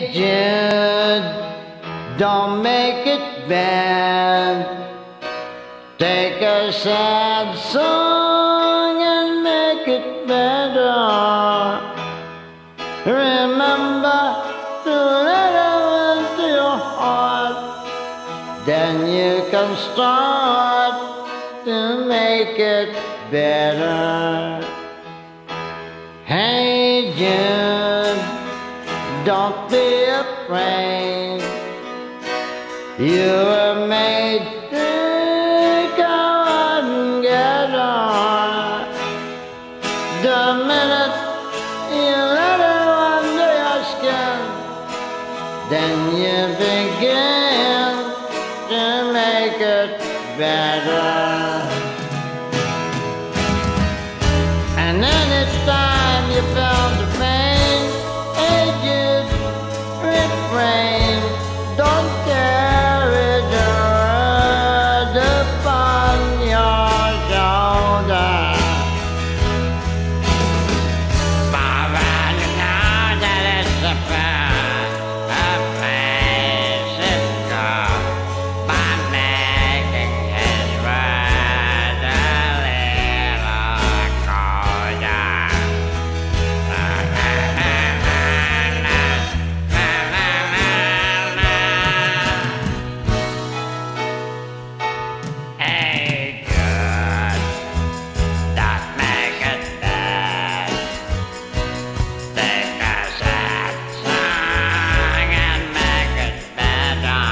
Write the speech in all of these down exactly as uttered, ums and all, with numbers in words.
Jude, don't make it bad. Take a sad song and make it better. Remember to let it into your heart. Then you can start to make it better. Hey Jude, don't be afraid. You were made to go out and get on. The minute you let her under your skin, then you begin to make it better. And anytime you felt the pain, hey Jude, refrain. Don't carry the road upon your shoulder. But when you know that it's a path, a place it goes, by making his road a little colder. Hey Jude, don't make it bad. Take a sad song and make it better.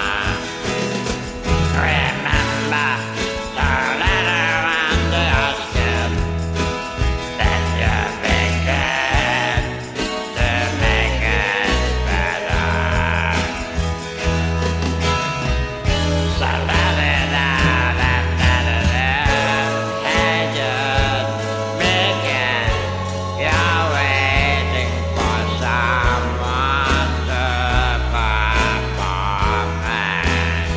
Remember to let her under your skin. Then you begin to make it better. So let it out and let it in. Hey Jude, begin. You're waiting for someone to perform it.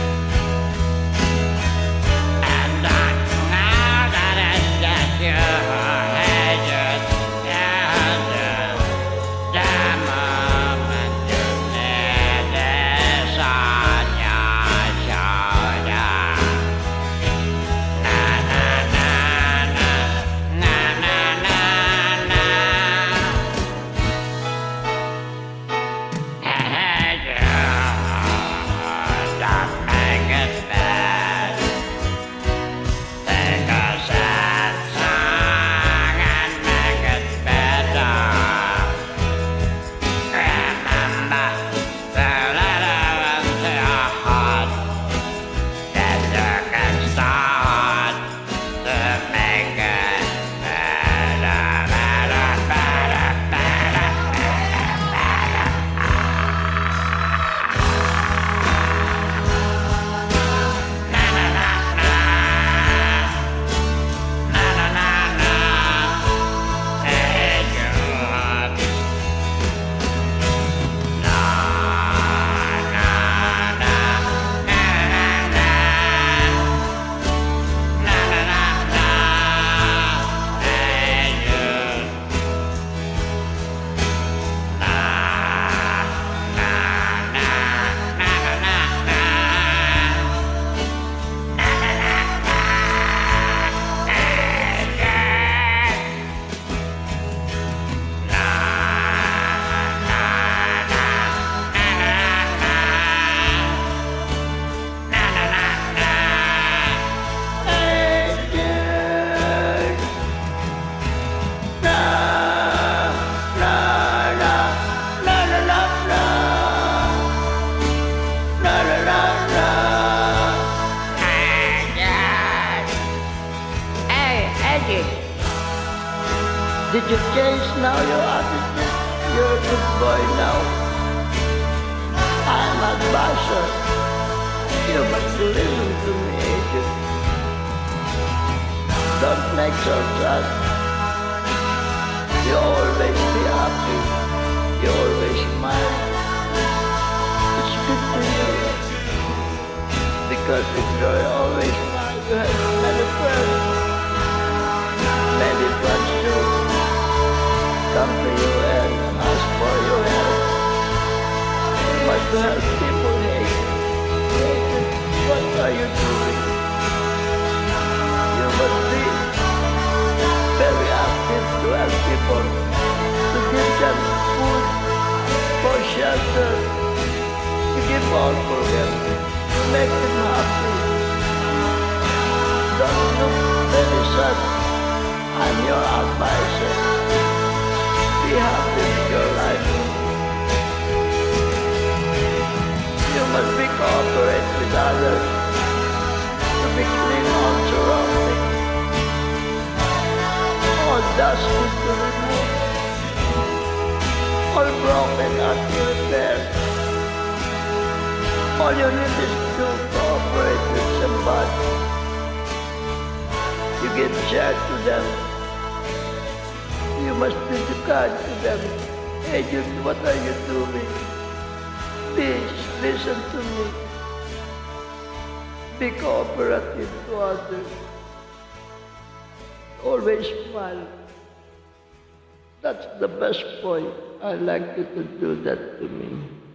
And don't know that it's just you. Hey Jude, yeah, Jude. The moment you need is on your shoulder. Na na na na, na na na na. Hey Jude, don't make it bad. Take a sad song and make it better. Remember to let her into your heart. Then you can start to make it better, better, better, better, better, better. Na na na na, na na na na. Hey Jude. Na na na, na na na, na na na na. Hey Jude. Na na na, na na na na. Na na na na. Hey Jude. Na na na, na na na. Na na na na. Hey Jude. Na na na, na na na na. Na na na na. Hey Jude. Hey, Eddie. Did you change now your attitude? You're a good boy now. I'm a basher. You must listen to me, Agent. Don't make so sad. You always be happy. You always smile. It's good to hear it. Because if you're always smile, you have many friends. Many friends too. Come to you and ask for your help. to help people hate. Hate, what are you doing? You must be very active to help people, to give them food, for shelter, to give all for them, to make them happy. Don't look very sad. I'm your advisor. Be happy with your life. You must be cooperate with others to be clean all surrounding. All dust is to remove. All broken are to repair. All you need is to cooperate with somebody. You give share to them. You must be kind to them. Hey, you, what are you doing? Please listen to me. Be cooperative to others. Always smile. That's the best point. I like you to do that to me.